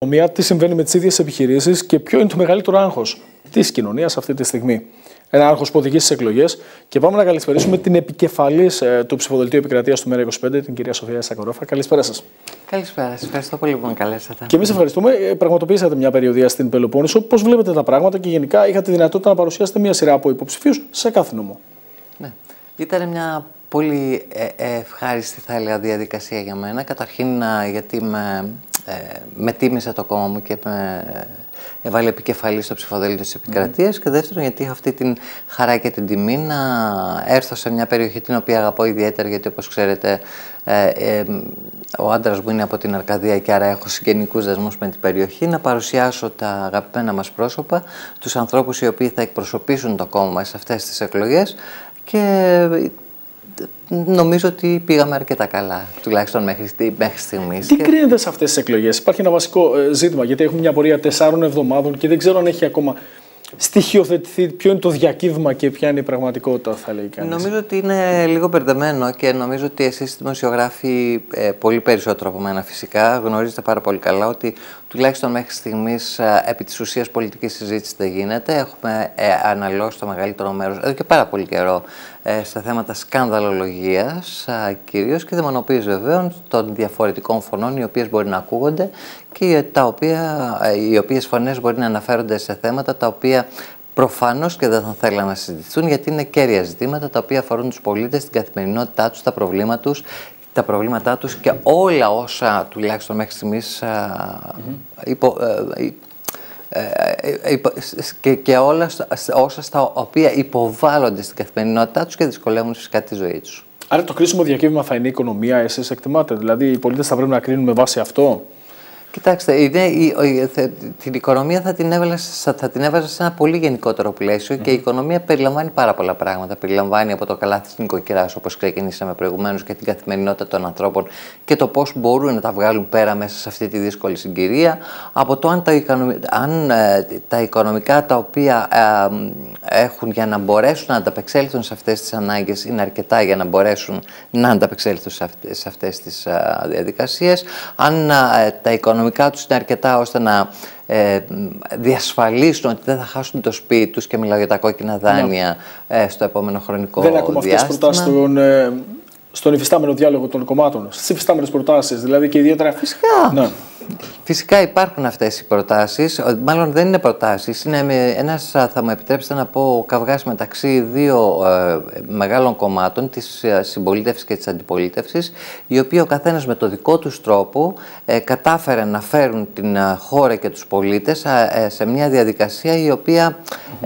Τι συμβαίνει με τις ίδιες επιχειρήσεις και ποιο είναι το μεγαλύτερο άγχος της κοινωνίας αυτή τη στιγμή. Ένα άγχος που οδηγεί στις εκλογές. Και πάμε να καλησπερίσουμε την επικεφαλής του ψηφοδελτίου επικρατείας του ΜέΡΑ25, την κυρία Σοφία Σακορόφα. Καλησπέρα σας. Καλησπέρα σας. Ευχαριστώ πολύ που με καλέσατε. Και εμείς ευχαριστούμε. Πραγματοποιήσατε μια περιοδεία στην Πελοπόννησο. Πώς βλέπετε τα πράγματα και γενικά είχατε δυνατότητα να παρουσιάσετε μια σειρά από υποψηφίους σε κάθε νομό. Ναι. Ήταν μια πολύ ευχάριστη, θα έλεγα, διαδικασία για μένα. Καταρχήν, γιατί με τίμησε το κόμμα μου και με έβαλε επικεφαλή στο ψηφοδέλτιο της επικρατείας. Και δεύτερον, γιατί είχα αυτή την χαρά και την τιμή να έρθω σε μια περιοχή την οποία αγαπώ ιδιαίτερα, γιατί όπως ξέρετε ο άντρας μου είναι από την Αρκαδία και άρα έχω συγγενικούς δεσμούς με την περιοχή, να παρουσιάσω τα αγαπημένα μας πρόσωπα, τους ανθρώπους οι οποίοι θα εκπροσωπήσουν το κόμμα μας σε αυτές τις εκλογές, και νομίζω ότι πήγαμε αρκετά καλά, τουλάχιστον μέχρι στιγμής. Τι κρίνεται σε αυτές τις εκλογές? Υπάρχει ένα βασικό ζήτημα, γιατί έχουμε μια πορεία 4 εβδομάδων και δεν ξέρω αν έχει ακόμα στοιχειοθετηθεί ποιο είναι το διακύβημα και ποια είναι η πραγματικότητα, θα λέει κανείς. Νομίζω ότι είναι λίγο μπερδεμένο και νομίζω ότι εσείς δημοσιογράφοι, πολύ περισσότερο από μένα φυσικά, γνωρίζετε πάρα πολύ καλά ότι τουλάχιστον μέχρι στιγμής επί της ουσίας πολιτική συζήτηση δεν γίνεται. Έχουμε αναλώσει το μεγαλύτερο μέρος, εδώ και πάρα πολύ καιρό, στα θέματα σκανδαλολογίας κυρίως και δαιμονοποίησης βεβαίως των διαφορετικών φωνών, οι οποίες μπορεί να ακούγονται και οι οποίες φωνές μπορεί να αναφέρονται σε θέματα τα οποία προφανώς και δεν θα θέλαμε να συζητηθούν, γιατί είναι κέρια ζητήματα τα οποία αφορούν τους πολίτες, την καθημερινότητά τους, τα προβλήματά τους και όλα όσα τουλάχιστον μέχρι στιγμής και όλα όσα στα οποία υποβάλλονται στην καθημερινότητά τους και δυσκολεύουν φυσικά τη ζωή τους. Άρα το κρίσιμο διακύβημα θα είναι η οικονομία, εσείς εκτιμάτε? Δηλαδή οι πολίτες θα πρέπει να κρίνουν με βάση αυτό? Κοιτάξτε, την οικονομία θα την έβαζα σε ένα πολύ γενικότερο πλαίσιο και η οικονομία περιλαμβάνει πάρα πολλά πράγματα. Περιλαμβάνει από το καλάθι της νοικοκυράς, όπως ξεκινήσαμε προηγουμένως, και την καθημερινότητα των ανθρώπων και το πώς μπορούν να τα βγάλουν πέρα μέσα σε αυτή τη δύσκολη συγκυρία. Από το αν τα οικονομικά τα οποία έχουν για να μπορέσουν να ανταπεξέλθουν σε αυτές τις ανάγκες είναι αρκετά για να μπορέσουν να ανταπεξέλθουν σε αυτές τις διαδικασίες. Αν τα οικονομικά τους είναι αρκετά ώστε να διασφαλίσουν ότι δεν θα χάσουν το σπίτι τους, και μιλάω για τα κόκκινα δάνεια στο επόμενο χρονικό διάστημα. Δεν ακούμε αυτές τις προτάσεις στον υφιστάμενο διάλογο των κομμάτων, στις υφιστάμενες προτάσεις, δηλαδή και ιδιαίτερα. Φυσικά. Ναι. Φυσικά υπάρχουν αυτές οι προτάσεις, μάλλον δεν είναι προτάσεις, είναι ένας, θα μου επιτρέψετε να πω, καυγάς μεταξύ δύο μεγάλων κομμάτων, της συμπολίτευσης και της αντιπολίτευσης, οι οποίοι ο καθένας με το δικό τους τρόπο κατάφεραν να φέρουν την χώρα και τους πολίτες σε μια διαδικασία η οποία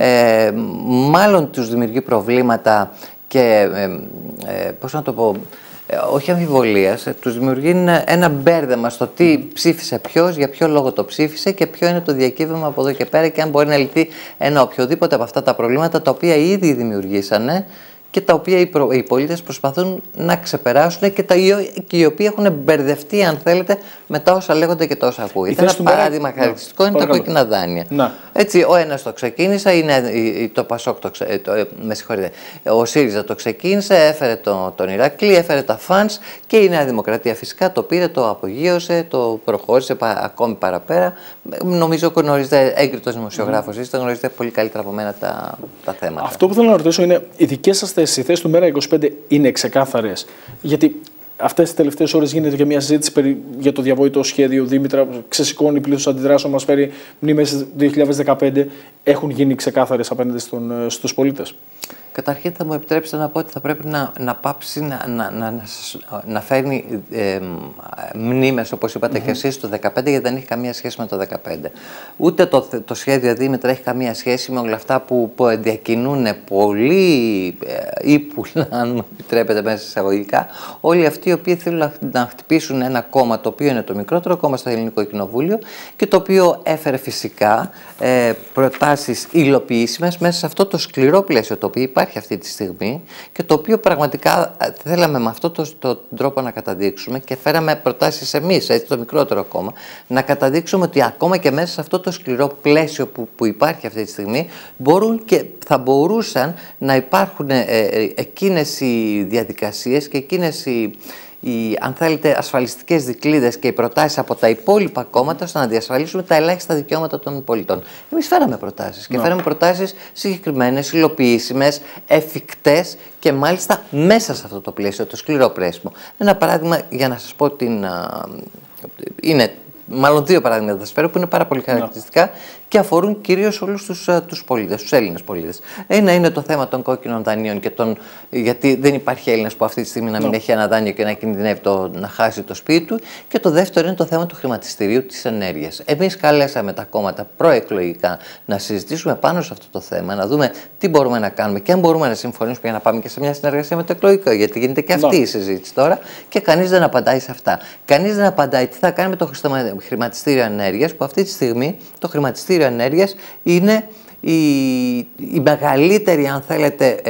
μάλλον τους δημιουργεί προβλήματα και, πώς να το πω, όχι αμφιβολίας, τους δημιουργεί ένα μπέρδεμα στο τι ψήφισε ποιος, για ποιο λόγο το ψήφισε και ποιο είναι το διακύβευμα από εδώ και πέρα και αν μπορεί να λυθεί ένα οποιοδήποτε από αυτά τα προβλήματα τα οποία ήδη δημιουργήσανε και τα οποία οι πολίτες προσπαθούν να ξεπεράσουν και οι οποίοι έχουν μπερδευτεί, αν θέλετε, με τα όσα λέγονται και τα όσα ακούγεται. Ένα παράδειγμα χαρακτηριστικό είναι τα κόκκινα δάνεια. Έτσι, ο ένας το ξεκίνησε, το Πασόκ με συγχωρείτε, ο ΣΥΡΙΖΑ το ξεκίνησε, έφερε τον Ηρακλή, έφερε τα φανς και η Νέα Δημοκρατία φυσικά το πήρε, το απογείωσε, το προχώρησε ακόμη παραπέρα. Νομίζω ότι γνωρίζετε, έγκριτος δημοσιογράφος είστε, γνωρίζετε πολύ καλύτερα από μένα τα θέματα. Αυτό που θέλω να ρωτήσω είναι, οι δικές σας θέσεις, οι θέσεις του ΜέΡΑ25 είναι ξεκάθαρες? Γιατί αυτές τις τελευταίες ώρες γίνεται και μια συζήτηση για το διαβόητο σχέδιο Δήμητρα, ξεσηκώνει πλήθος αντιδράσεων, μας φέρει μνήμες 2015. Έχουν γίνει ξεκάθαρες απέναντι στους πολίτες? Καταρχήν θα μου επιτρέψετε να πω ότι θα πρέπει να πάψει να φέρνει μνήμες, όπως είπατε και εσείς, το 2015, γιατί δεν έχει καμία σχέση με το 2015. Ούτε το σχέδιο Δήμητρα έχει καμία σχέση με όλα αυτά που διακινούν πολύ ύπουλα, αν μου επιτρέπετε μέσα εισαγωγικά, όλοι αυτοί οι οποίοι θέλουν να χτυπήσουν ένα κόμμα το οποίο είναι το μικρότερο κόμμα στο Ελληνικό Κοινοβούλιο και το οποίο έφερε φυσικά προτάσεις υλοποιήσιμες μέσα σε αυτό το σκληρό πλαίσιο το οποίο υπάρχει αυτή τη στιγμή και το οποίο πραγματικά θέλαμε με αυτόν τον τρόπο να καταδείξουμε και φέραμε προτάσεις εμείς, έτσι, το μικρότερο κόμμα, να καταδείξουμε ότι ακόμα και μέσα σε αυτό το σκληρό πλαίσιο που υπάρχει αυτή τη στιγμή μπορούν και θα μπορούσαν να υπάρχουν εκείνες οι διαδικασίες και εκείνες αν θέλετε, ασφαλιστικές δικλείδες και οι προτάσεις από τα υπόλοιπα κόμματα ώστε να διασφαλίσουμε τα ελάχιστα δικαιώματα των πολιτών. Εμείς φέραμε προτάσεις και φέραμε προτάσεις συγκεκριμένες, υλοποιήσιμες, εφικτές και μάλιστα μέσα σε αυτό το πλαίσιο, το σκληρό πρέσιμο. Ένα παράδειγμα για να σας πω είναι μάλλον δύο παράδειγματα θα σας φέρω που είναι πάρα πολύ χαρακτηριστικά και αφορούν κυρίως όλους τους πολίτες, τους Έλληνες πολίτες. Ένα είναι το θέμα των κόκκινων δανείων γιατί δεν υπάρχει Έλληνας που αυτή τη στιγμή να μην έχει ένα δάνειο και να κινδυνεύει να χάσει το σπίτι του. Και το δεύτερο είναι το θέμα του χρηματιστηρίου της ενέργειας. Εμείς καλέσαμε τα κόμματα προεκλογικά να συζητήσουμε πάνω σε αυτό το θέμα, να δούμε τι μπορούμε να κάνουμε και αν μπορούμε να συμφωνήσουμε για να πάμε και σε μια συνεργασία με το εκλογικό. Γιατί γίνεται και αυτή η συζήτηση τώρα και κανείς δεν απαντάει σε αυτά. Κανείς δεν απαντάει τι θα κάνει με το χρηματιστήριο ενέργειας, που αυτή τη στιγμή το χρηματιστήριο ενέργειας είναι η μεγαλύτερη, αν θέλετε,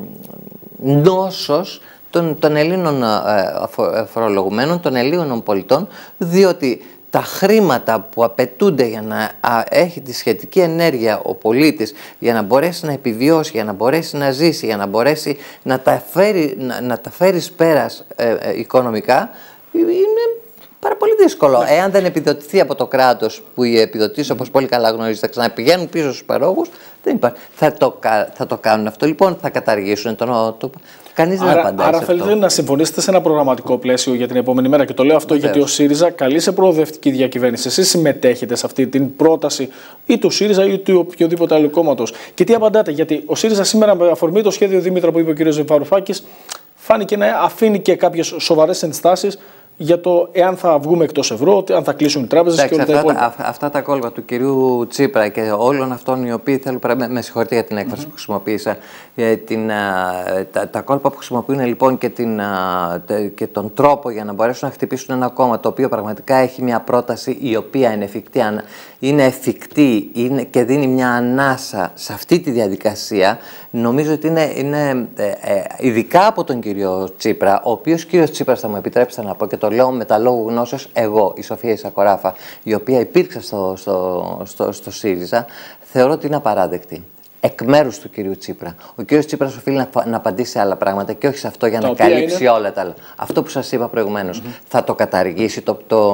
νόσος των Ελλήνων φορολογουμένων, των Ελλήνων πολιτών, διότι τα χρήματα που απαιτούνται για να έχει τη σχετική ενέργεια ο πολίτης, για να μπορέσει να επιβιώσει, για να μπορέσει να ζήσει, για να μπορέσει να τα φέρει πέρας οικονομικά, είναι πάρα πολύ δύσκολο. Εάν δεν επιδοτηθεί από το κράτος, που οι επιδοτήσεις, όπως πολύ καλά γνωρίζετε, ξαναπηγαίνουν πίσω στους παρόχους, δεν υπάρχει. Θα το κάνουν αυτό λοιπόν, θα καταργήσουν κανείς δεν απαντάει. Άρα θέλετε να συμφωνήσετε σε ένα προγραμματικό πλαίσιο για την επόμενη μέρα. Και το λέω αυτό γιατί ο ΣΥΡΙΖΑ καλεί σε προοδευτική διακυβέρνηση. Εσείς συμμετέχετε σε αυτή την πρόταση ή του ΣΥΡΙΖΑ ή του οποιοδήποτε άλλου κόμματος. Και τι απαντάτε, γιατί ο ΣΥΡΙΖΑ σήμερα, με αφορμή το σχέδιο Δήμητρα που είπε ο κ. Βαρουφάκης, φάνηκε να αφήνει και κάποιες σοβαρές ενστάσεις για το εάν θα βγούμε εκτός ευρώ, αν θα κλείσουν οι τράπεζες και όλα τα υπόλοιπα. Αυτά τα κόλπα του κυρίου Τσίπρα και όλων αυτών οι οποίοι θέλουν. Με συγχωρείτε για την έκφραση που χρησιμοποίησα. Τα κόλπα που χρησιμοποιούν λοιπόν και τον τρόπο για να μπορέσουν να χτυπήσουν ένα κόμμα το οποίο πραγματικά έχει μια πρόταση η οποία είναι εφικτή και δίνει μια ανάσα σε αυτή τη διαδικασία. Νομίζω ότι είναι ειδικά από τον κύριο Τσίπρα, ο οποίος κύριος Τσίπρας, θα μου επιτρέψετε να πω και το λέω με τα λόγου γνώσεως εγώ, η Σοφία Ισακοράφα, η οποία υπήρξε στο ΣΥΡΙΖΑ, θεωρώ ότι είναι απαράδεκτη. Εκ μέρους του κυρίου Τσίπρα. Ο κύριος Τσίπρας οφείλει να απαντήσει σε άλλα πράγματα και όχι σε αυτό για να καλύψει όλα τα άλλα. Αυτό που σας είπα προηγουμένως, θα το καταργήσει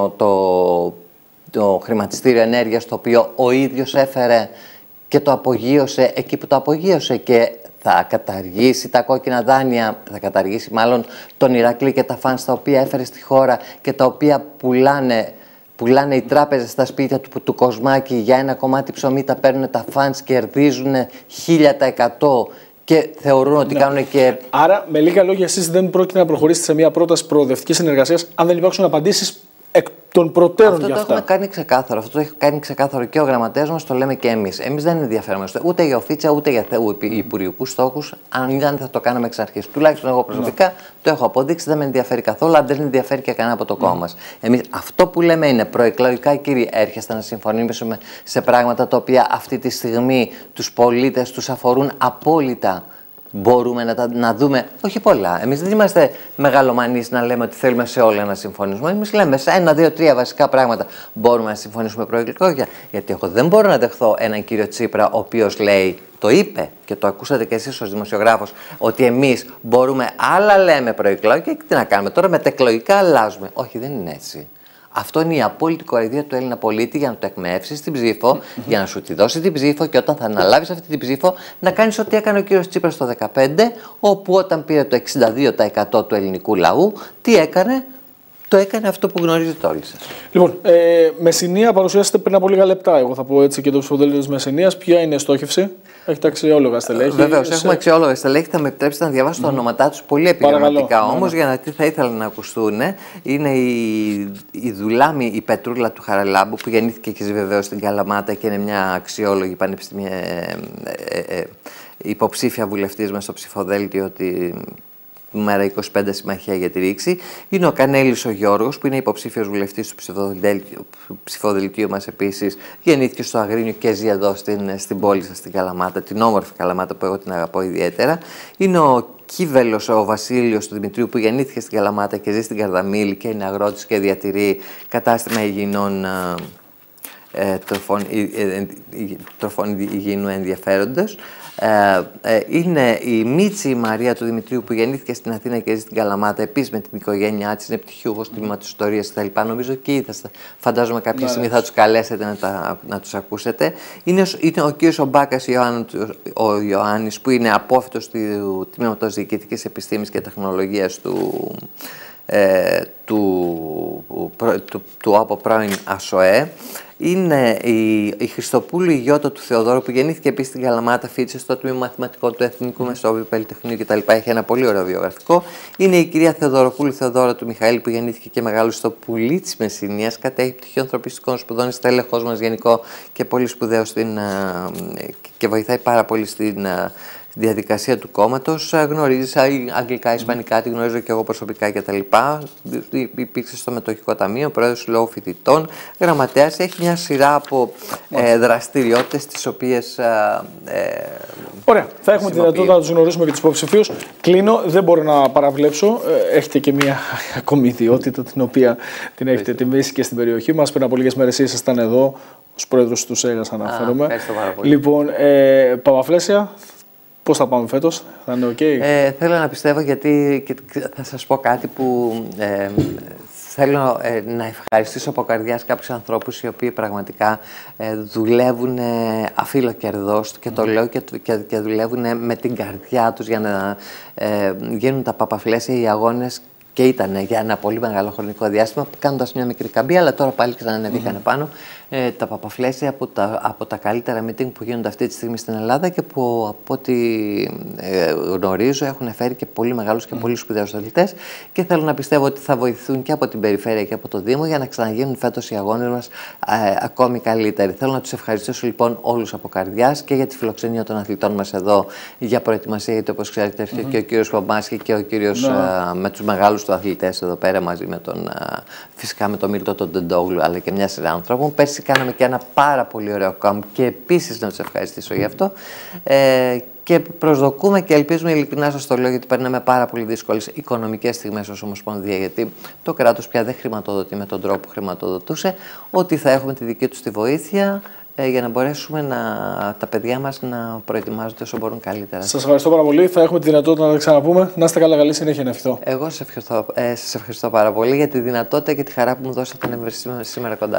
το χρηματιστήριο ενέργειας, το οποίο ο ίδιος έφερε και το απογείωσε εκεί που το απογείωσε, και θα καταργήσει τα κόκκινα δάνεια, θα καταργήσει μάλλον τον Ηρακλή και τα φανς τα οποία έφερε στη χώρα και τα οποία πουλάνε οι τράπεζες στα σπίτια του Κοσμάκη για ένα κομμάτι ψωμί, τα παίρνουν τα φανς, κερδίζουν 1000% και θεωρούν ότι κάνουν και... Άρα, με λίγα λόγια, εσείς δεν πρόκειται να προχωρήσετε σε μια πρόταση προοδευτικής συνεργασίας αν δεν υπάρξουν απαντήσεις εκ των προτέρων για αυτά. Αυτό το έχουμε κάνει ξεκάθαρο. Αυτό το έχει κάνει ξεκάθαρο και ο γραμματέας μας, το λέμε και εμείς. Εμείς δεν ενδιαφέρομαστε ούτε για οφίτσα ούτε για υπουργικούς στόχους. Αν ήταν, θα το κάναμε εξ αρχής. Τουλάχιστον εγώ προσωπικά το έχω αποδείξει, δεν με ενδιαφέρει καθόλου, αλλά δεν ενδιαφέρει και κανένα από το κόμμα μας. Εμείς αυτό που λέμε είναι προεκλογικά, κύριοι, έρχεστε να συμφωνήσουμε σε πράγματα τα οποία αυτή τη στιγμή τους πολίτες τους αφορούν απόλυτα. Μπορούμε να δούμε, όχι πολλά. Εμείς δεν είμαστε μεγαλομανείς να λέμε ότι θέλουμε σε όλα να συμφωνήσουμε. Εμείς λέμε σε 1, 2, 3 βασικά πράγματα μπορούμε να συμφωνήσουμε προεκλογικά. Γιατί εγώ δεν μπορώ να δεχθώ έναν κύριο Τσίπρα, ο οποίος λέει, το είπε και το ακούσατε και εσείς ως δημοσιογράφος, ότι εμείς μπορούμε, άλλα λέμε προεκλογικά και τι να κάνουμε τώρα, μετεκλογικά αλλάζουμε. Όχι, δεν είναι έτσι. Αυτό είναι η απόλυτη κοροϊδία του Έλληνα πολίτη για να το εκμεύσεις την ψήφο, για να σου τη δώσει την ψήφο και όταν θα αναλάβεις αυτή την ψήφο να κάνεις ό,τι έκανε ο κύριος Τσίπρας το 2015, όπου όταν πήρε το 62% του ελληνικού λαού, τι έκανε? Το έκανε αυτό που γνωρίζετε όλοι σας. Λοιπόν, Μεσσηνία παρουσιάσετε πριν από λίγα λεπτά. Εγώ θα πω έτσι και το ψηφοδέλτιο της Μεσσηνίας. Ποια είναι η στόχευση? Έχετε αξιόλογα στελέχη. Βεβαίως, έχουμε αξιόλογα στελέχη. Θα με επιτρέψετε να διαβάσω τα ονόματά τους πολύ επιγραμματικά όμως, για να τι θα ήθελα να ακουστούν. Είναι η Δουλάμη, η Πετρούλα του Χαραλάμπου, που γεννήθηκε και ζει βεβαίως στην Καλαμάτα και είναι μια αξιόλογη υποψήφια βουλευτής μας στο ψηφοδέλτιο μέρα 25 Συμμαχία για τη Ρήξη. Είναι ο Κανέλης ο Γιώργος, που είναι υποψήφιος βουλευτής του ψηφοδελτίου μας επίσης. Γεννήθηκε στο Αγρίνιο και ζει εδώ στην πόλη σας, στην Καλαμάτα, την όμορφη Καλαμάτα που εγώ την αγαπώ ιδιαίτερα. Είναι ο Κίβελος ο Βασίλειος του Δημητρίου, που γεννήθηκε στην Καλαμάτα και ζει στην Καρδαμήλη και είναι αγρότης και διατηρεί κατάστημα υγιεινών τροφών υγιεινού ενδιαφέροντος. Είναι η Μίτση η Μαρία του Δημητρίου, που γεννήθηκε στην Αθήνα και ζει στην Καλαμάτα, επίσης με την οικογένειά της, είναι πτυχιούχος τμήματος ιστορίας κτλ. Νομίζω και φαντάζομαι κάποια στιγμή θα τους καλέσετε να τους ακούσετε. Είναι ο κύριος Ομπάκας ο Ιωάννης, που είναι απόφοιτος του τμήματος Διοικητικής Επιστήμης και Τεχνολογίας του από πρώην ΑΣΟΕ. Είναι η Χριστοπούλου, η γιώτα του Θεοδόρου, που γεννήθηκε επίσης στην Καλαμάτα, φοιτήσε στο τμήμα μαθηματικό του Εθνικού Μεσόβιου Πολυτεχνείου κτλ. Έχει ένα πολύ ωραίο βιογραφικό. Είναι η κυρία Θεοδωροπούλου Θεοδόρα του Μιχαήλ, που γεννήθηκε και μεγάλωσε στο Πουλί της Μεσσηνίας. Κατέχει πτυχίο ανθρωπιστικών σπουδών, στέλεχος μας γενικό και πολύ σπουδαίο και βοηθάει πάρα πολύ στην διαδικασία του κόμματος. Γνωρίζει αγγλικά, ισπανικά, τη γνωρίζω και εγώ προσωπικά κτλ. Υπήρξε στο Μετοχικό Ταμείο, πρόεδρος του Συλλόγου Φοιτητών, γραμματέας. Έχει μια σειρά από δραστηριότητες τις οποίες. Ωραία. Θα έχουμε τη δυνατότητα να τους γνωρίσουμε και τους υποψηφίους. Κλείνω, δεν μπορώ να παραβλέψω. Έχετε και μια ακόμη ιδιότητα, την οποία την έχετε τιμήσει και στην περιοχή μας. Πριν από λίγες μέρες ήσασταν εδώ ως πρόεδρος του ΣΕΓΑΣ, αναφέρομαι. Ευχαριστώ πάρα πολύ. Λοιπόν, Παπαφλέσια. Πώς θα πάμε φέτος, θα είναι οκ? Θέλω να πιστεύω, γιατί θα σας πω κάτι που θέλω να ευχαριστήσω από καρδιάς κάποιους ανθρώπους οι οποίοι πραγματικά δουλεύουν αφίλοκερδώς, και το λέω, και δουλεύουν με την καρδιά τους για να γίνουν τα Παπαφλέσια οι αγώνες. Και ήταν για ένα πολύ μεγάλο χρονικό διάστημα, κάνοντας μια μικρή καμπή, αλλά τώρα πάλι ξανανεβήκανε πάνω. Τα Παπαφλέσια από τα καλύτερα meeting που γίνονται αυτή τη στιγμή στην Ελλάδα, και που από ό,τι γνωρίζω έχουν φέρει και πολύ μεγάλους και πολύ σπουδαίους αθλητές, και θέλω να πιστεύω ότι θα βοηθούν και από την περιφέρεια και από το Δήμο για να ξαναγίνουν φέτος οι αγώνες μας ακόμη καλύτεροι. Θέλω να τους ευχαριστήσω λοιπόν όλους από καρδιάς και για τη φιλοξενία των αθλητών μας εδώ για προετοιμασία, γιατί όπως ξέρετε έρχεται και ο κύριος Παμπάσχη και ο κύριος με τους μεγάλους του αθλητές εδώ πέρα, μαζί με φυσικά με τον Μίλτο τον Τεντόγλου, αλλά και μια σειρά ανθρώπων. Πέρσι κάναμε και ένα πάρα πολύ ωραίο κάμπ, και επίσης να τους ευχαριστήσω γι' αυτό. Και προσδοκούμε και ελπίζουμε, ειλικρινά σας το λέω, γιατί περνάμε πάρα πολύ δύσκολες οικονομικές στιγμές ως Ομοσπονδία, γιατί το κράτος πια δεν χρηματοδοτεί με τον τρόπο που χρηματοδοτούσε, ότι θα έχουμε τη δική τους τη βοήθεια για να μπορέσουμε τα παιδιά μας να προετοιμάζονται όσο μπορούν καλύτερα. Σας ευχαριστώ πάρα πολύ. Θα έχουμε τη δυνατότητα να τα ξαναπούμε. Να είστε καλά, καλή συνέχεια, να ευχηθώ. Εγώ σας ευχαριστώ πάρα πολύ για τη δυνατότητα και τη χαρά που μου δώσατε να είμαι σήμερα κοντά.